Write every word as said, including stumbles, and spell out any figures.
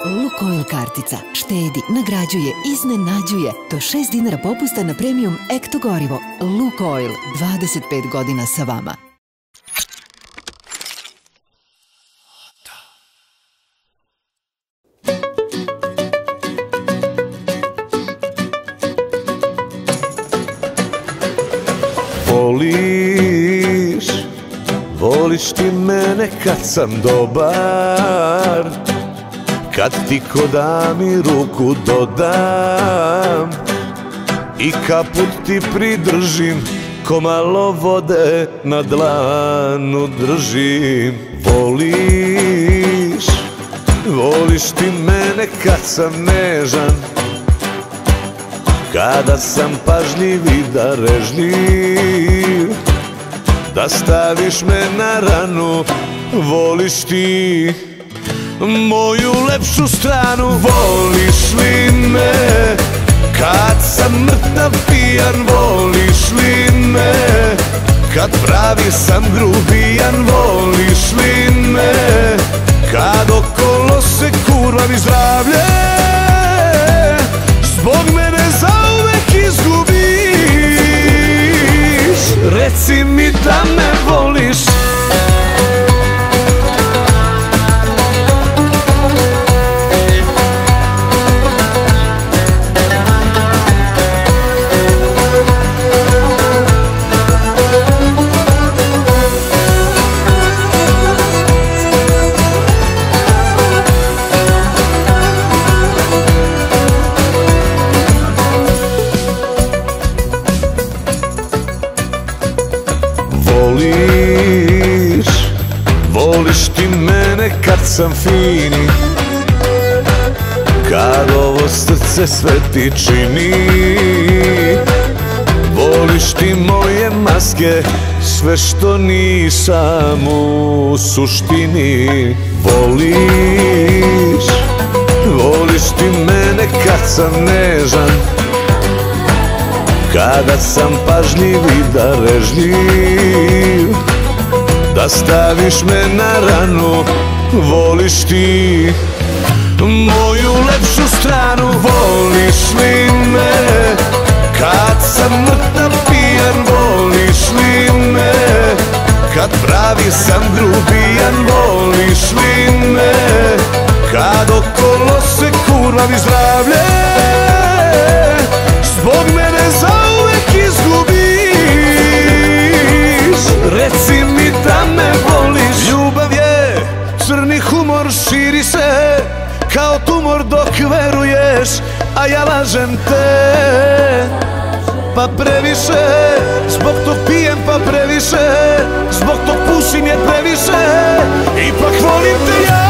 Lukoil kartica. Štedi, nagrađuje, iznenađuje. Do šest dinara popusta na premium Ekto gorivo. Lukoil. dvadeset pet godina sa vama. Voliš, voliš ti mene kad sam dobar, kad ti ko da mi ruku dodam i kaput ti pridržim, ko malo vode na dlanu držim. Voliš, voliš ti mene kad sam nežan, kada sam pažljiv i darežljiv, da staviš me na ranu. Voliš ti moju lepšu stranu. Voliš li me kad sam mrtav pijan? Voliš li me kad pravi sam grubijan? Voliš li me kad okolo se kurvam i zdravlje zbog mene zauvek izgubiš? Reci mi da me voliš. Voliš, voliš ti mene kad sam fini, kad ovo srce sve ti čini. Voliš ti moje maske, sve što nisam u suštini. Voliš, voliš ti mene kad sam nežan, kada sam pažljiv i darežljiv, da staviš me na ranu. Voliš ti moju lepšu stranu. Voliš li me kad sam mrtav pijan? Voliš li me kad pravi sam grubijan? Voliš li me kad okolo se kurvam i zdravlje zbog mene zauvek izgubiš? Reci mi da me voliš. Ljubav je crni humor, širi se kao tumor dok veruješ, a ja lažem te. Pa previše, zbog tog pijem pa previše, zbog tog pušim je previše, ipak volim te ja.